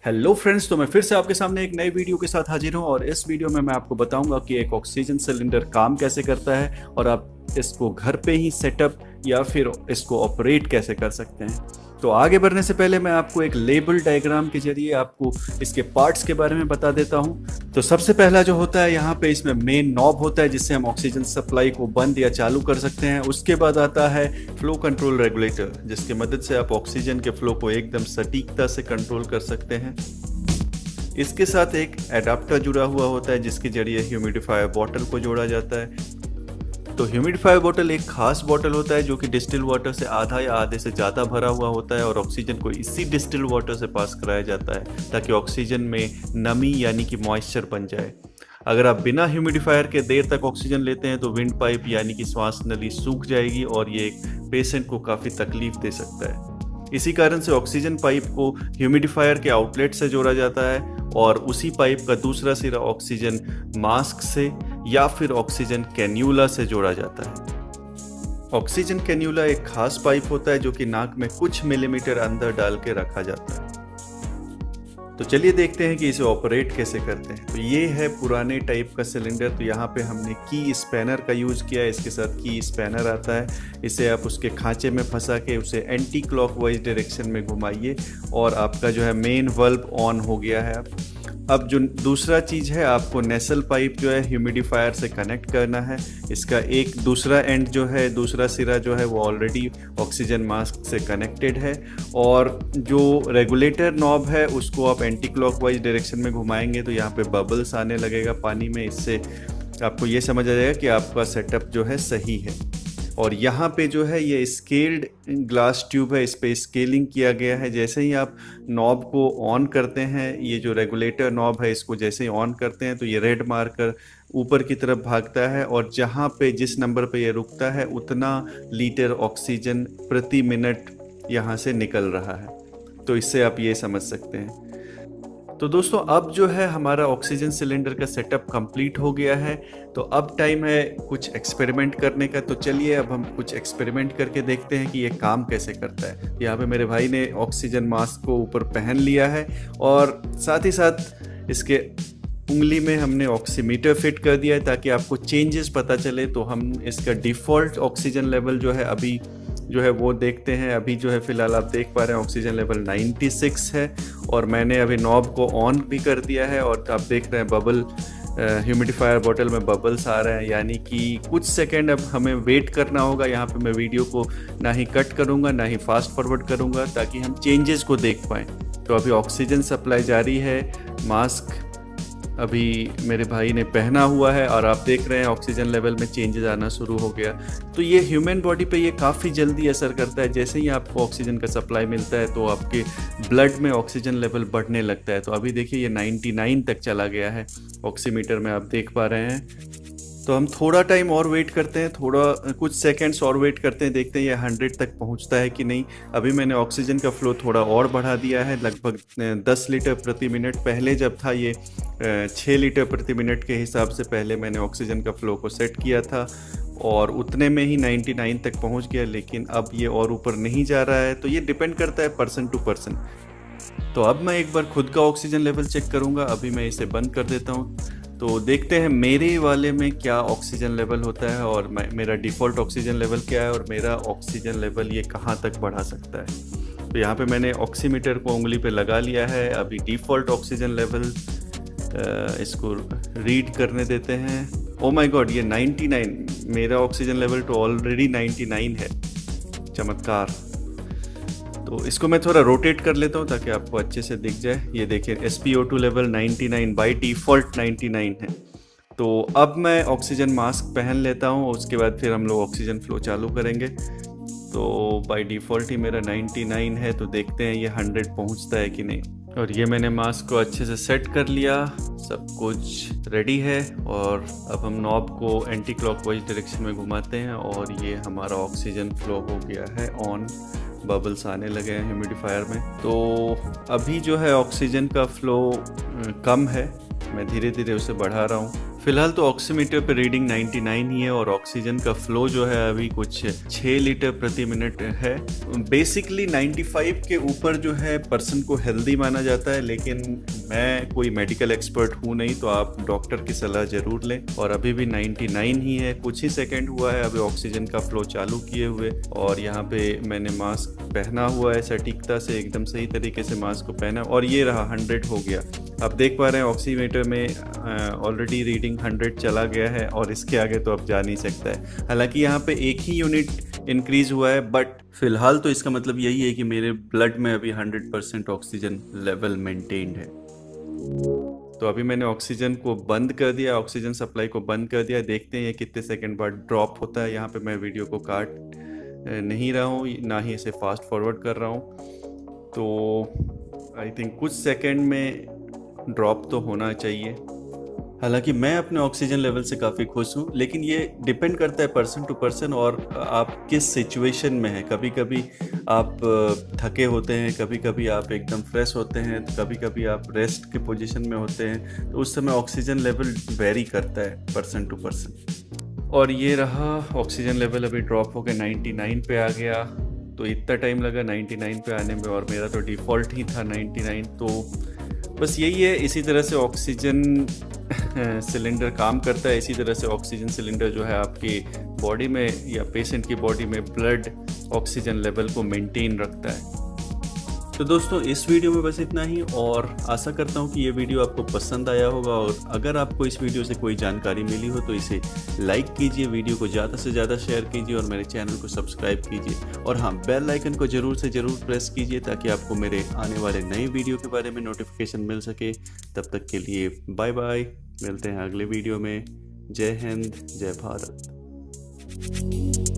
Hello friends, तो मैं फिर से आपके सामने एक नए वीडियो के साथ हाजिर हूं और इस वीडियो में मैं आपको बताऊंगा कि एक ऑक्सीजन सिलेंडर काम कैसे करता है और आप इसको घर पे ही सेटअप या फिर इसको ऑपरेट कैसे कर सकते हैं। तो आगे बढ़ने से पहले मैं आपको एक लेबल डायग्राम के जरिए आपको इसके पार्ट्स के बारे में बता देता हूं। तो सबसे पहला जो होता है, यहाँ पे इसमें मेन नॉब होता है जिससे हम ऑक्सीजन सप्लाई को बंद या चालू कर सकते हैं। उसके बाद आता है फ्लो कंट्रोल रेगुलेटर, जिसकी मदद से आप ऑक्सीजन के फ्लो को एकदम सटीकता से कंट्रोल कर सकते हैं। इसके साथ एक एडाप्टर जुड़ा हुआ होता है जिसके जरिए ह्यूमिडिफायर बॉटल को जोड़ा जाता है। तो ह्यूमिडिफायर बॉटल एक खास बॉटल होता है जो कि डिस्टिल वाटर से आधा या आधे से ज़्यादा भरा हुआ होता है और ऑक्सीजन को इसी डिस्टिल वाटर से पास कराया जाता है ताकि ऑक्सीजन में नमी यानी कि मॉइस्चर बन जाए। अगर आप बिना ह्यूमिडिफायर के देर तक ऑक्सीजन लेते हैं तो विंड पाइप यानी कि श्वास नली सूख जाएगी और ये एक पेशेंट को काफ़ी तकलीफ दे सकता है। इसी कारण से ऑक्सीजन पाइप को ह्यूमिडिफायर के आउटलेट से जोड़ा जाता है और उसी पाइप का दूसरा सिरा ऑक्सीजन मास्क से या फिर ऑक्सीजन कैन्यूला से जोड़ा जाता है। ऑक्सीजन कैन्यूला एक खास पाइप होता है जो कि नाक में कुछ मिलीमीटर अंदर डाल के रखा जाता है। तो चलिए देखते हैं कि इसे ऑपरेट कैसे करते हैं। तो ये है पुराने टाइप का सिलेंडर। तो यहाँ पे हमने की स्पैनर का यूज़ किया है। इसके साथ की स्पैनर आता है, इसे आप उसके खांचे में फंसा के उसे एंटी क्लॉकवाइज डायरेक्शन में घुमाइए और आपका जो है मेन वल्ब ऑन हो गया है। अब जो दूसरा चीज़ है, आपको नेसल पाइप जो है ह्यूमिडिफायर से कनेक्ट करना है। इसका एक दूसरा एंड जो है, दूसरा सिरा जो है वो ऑलरेडी ऑक्सीजन मास्क से कनेक्टेड है और जो रेगुलेटर नॉब है उसको आप एंटी क्लॉकवाइज डायरेक्शन में घुमाएंगे तो यहाँ पे बबल्स आने लगेगा पानी में। इससे आपको ये समझ आ जाएगा कि आपका सेटअप जो है सही है। और यहाँ पे जो है ये स्केल्ड ग्लास ट्यूब है, इस पे स्केलिंग किया गया है। जैसे ही आप नॉब को ऑन करते हैं, ये जो रेगुलेटर नॉब है इसको जैसे ही ऑन करते हैं तो ये रेड मार्कर ऊपर की तरफ भागता है और जहाँ पे जिस नंबर पे ये रुकता है उतना लीटर ऑक्सीजन प्रति मिनट यहाँ से निकल रहा है। तो इससे आप ये समझ सकते हैं। तो दोस्तों, अब जो है हमारा ऑक्सीजन सिलेंडर का सेटअप कंप्लीट हो गया है। तो अब टाइम है कुछ एक्सपेरिमेंट करने का। तो चलिए अब हम कुछ एक्सपेरिमेंट करके देखते हैं कि ये काम कैसे करता है। यहाँ पे मेरे भाई ने ऑक्सीजन मास्क को ऊपर पहन लिया है और साथ ही साथ इसके उंगली में हमने ऑक्सीमीटर फिट कर दिया है ताकि आपको चेंजेस पता चले। तो हम इसका डिफ़ॉल्ट ऑक्सीजन लेवल जो है अभी जो है वो देखते हैं। अभी जो है फ़िलहाल आप देख पा रहे हैं ऑक्सीजन लेवल 96 है और मैंने अभी नॉब को ऑन भी कर दिया है और आप देख रहे हैं बबल ह्यूमिडिफायर बॉटल में बबल्स आ रहे हैं, यानी कि कुछ सेकंड अब हमें वेट करना होगा। यहाँ पे मैं वीडियो को ना ही कट करूँगा ना ही फास्ट फॉरवर्ड करूँगा ताकि हम चेंजेस को देख पाएँ। तो अभी ऑक्सीजन सप्लाई जारी है। मास्क अभी मेरे भाई ने पहना हुआ है और आप देख रहे हैं ऑक्सीजन लेवल में चेंजेस आना शुरू हो गया। तो ये ह्यूमन बॉडी पे ये काफ़ी जल्दी असर करता है। जैसे ही आपको ऑक्सीजन का सप्लाई मिलता है तो आपके ब्लड में ऑक्सीजन लेवल बढ़ने लगता है। तो अभी देखिए ये 99 तक चला गया है, ऑक्सीमीटर में आप देख पा रहे हैं। तो हम थोड़ा टाइम और वेट करते हैं, कुछ सेकंड्स और वेट करते हैं, देखते हैं ये 100 तक पहुंचता है कि नहीं। अभी मैंने ऑक्सीजन का फ्लो थोड़ा और बढ़ा दिया है, लगभग 10 लीटर प्रति मिनट। पहले जब था ये 6 लीटर प्रति मिनट के हिसाब से पहले मैंने ऑक्सीजन का फ्लो को सेट किया था और उतने में ही 99 तक पहुँच गया, लेकिन अब ये और ऊपर नहीं जा रहा है। तो ये डिपेंड करता है पर्सन टू पर्सन। तो अब मैं एक बार खुद का ऑक्सीजन लेवल चेक करूँगा। अभी मैं इसे बंद कर देता हूँ तो देखते हैं मेरे वाले में क्या ऑक्सीजन लेवल होता है और मेरा डिफ़ॉल्ट ऑक्सीजन लेवल क्या है और मेरा ऑक्सीजन लेवल ये कहाँ तक बढ़ा सकता है। तो यहाँ पे मैंने ऑक्सीमीटर को उंगली पे लगा लिया है। अभी डिफ़ॉल्ट ऑक्सीजन लेवल इसको रीड करने देते हैं। ओ माय गॉड, ये 99, मेरा ऑक्सीजन लेवल तो ऑलरेडी 99 है। चमत्कार। तो इसको मैं थोड़ा रोटेट कर लेता हूँ ताकि आपको अच्छे से दिख जाए। ये देखिए SpO2 लेवल 99 बाई डिफ़ॉल्ट 99 है। तो अब मैं ऑक्सीजन मास्क पहन लेता हूँ, उसके बाद फिर हम लोग ऑक्सीजन फ्लो चालू करेंगे। तो बाई डिफ़ॉल्ट ही मेरा 99 है, तो देखते हैं ये 100 पहुँचता है कि नहीं। और ये मैंने मास्क को अच्छे से सेट कर लिया, सब कुछ रेडी है। और अब हम नॉब को एंटी क्लॉकवाइज डायरेक्शन में घुमाते हैं और ये हमारा ऑक्सीजन फ्लो हो गया है ऑन। बबल्स आने लगे हैं ह्यूमिडिफायर में। तो अभी जो है ऑक्सीजन का फ्लो कम है, मैं धीरे धीरे उसे बढ़ा रहा हूँ। फिलहाल तो ऑक्सीमीटर पे रीडिंग 99 ही है और ऑक्सीजन का फ्लो जो है अभी कुछ 6 लीटर प्रति मिनट है। बेसिकली 95 के ऊपर जो है पर्सन को हेल्दी माना जाता है, लेकिन मैं कोई मेडिकल एक्सपर्ट हूँ नहीं, तो आप डॉक्टर की सलाह ज़रूर लें। और अभी भी 99 ही है, कुछ ही सेकंड हुआ है अभी ऑक्सीजन का फ्लो चालू किए हुए। और यहाँ पे मैंने मास्क पहना हुआ है सटीकता से, एकदम सही तरीके से मास्क को पहना, और ये रहा 100 हो गया। आप देख पा रहे हैं ऑक्सीमीटर में ऑलरेडी रीडिंग 100 चला गया है और इसके आगे तो अब जा नहीं सकता है। हालांकि यहाँ पे एक ही यूनिट इंक्रीज हुआ है, बट फिलहाल तो इसका मतलब यही है कि मेरे ब्लड में अभी 100% ऑक्सीजन लेवल मेंटेन्ड है। तो अभी मैंने ऑक्सीजन को बंद कर दिया, ऑक्सीजन सप्लाई को बंद कर दिया। देखते हैं ये कितने सेकंड बाद ड्रॉप होता है। यहाँ पे मैं वीडियो को काट नहीं रहा हूँ, ना ही इसे फास्ट फॉरवर्ड कर रहा हूँ। तो आई थिंक कुछ सेकंड में ड्रॉप तो होना चाहिए। हालांकि मैं अपने ऑक्सीजन लेवल से काफ़ी खुश हूँ, लेकिन ये डिपेंड करता है पर्सन टू पर्सन और आप किस सिचुएशन में हैं। कभी कभी आप थके होते हैं, कभी कभी आप एकदम फ्रेश होते हैं, तो कभी कभी आप रेस्ट के पोजीशन में होते हैं, तो उस समय ऑक्सीजन लेवल वेरी करता है पर्सन टू पर्सन। और ये रहा ऑक्सीजन लेवल अभी ड्रॉप होकर 99 पे आ गया। तो इतना टाइम लगा 99 पे आने में, और मेरा तो डिफ़ॉल्ट ही था 99। तो बस यही है, इसी तरह से ऑक्सीजन सिलेंडर काम करता है। इसी तरह से ऑक्सीजन सिलेंडर जो है आपकी बॉडी में या पेशेंट की बॉडी में ब्लड ऑक्सीजन लेवल को मेंटेन रखता है। तो दोस्तों इस वीडियो में बस इतना ही, और आशा करता हूँ कि ये वीडियो आपको पसंद आया होगा। और अगर आपको इस वीडियो से कोई जानकारी मिली हो तो इसे लाइक कीजिए, वीडियो को ज़्यादा से ज़्यादा शेयर कीजिए और मेरे चैनल को सब्सक्राइब कीजिए। और हाँ, बेल आइकन को ज़रूर से ज़रूर प्रेस कीजिए ताकि आपको मेरे आने वाले नए वीडियो के बारे में नोटिफिकेशन मिल सके। तब तक के लिए बाय बाय, मिलते हैं अगले वीडियो में। जय हिंद, जय भारत।